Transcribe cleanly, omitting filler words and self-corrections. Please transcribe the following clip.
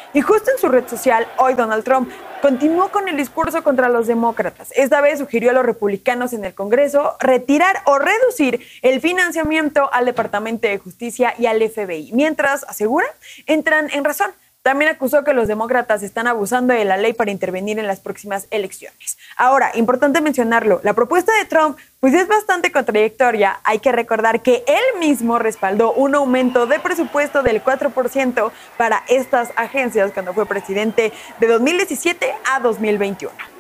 Y justo en su red social, hoy Donald Trump continuó con el discurso contra los demócratas. Esta vez sugirió a los republicanos en el Congreso retirar o reducir el financiamiento al Departamento de Justicia y al FBI, mientras, asegura, entran en razón. También acusó que los demócratas están abusando de la ley para intervenir en las próximas elecciones. Ahora, importante mencionarlo, la propuesta de Trump pues es bastante contradictoria. Hay que recordar que él mismo respaldó un aumento de presupuesto del 4% para estas agencias cuando fue presidente de 2017 a 2021.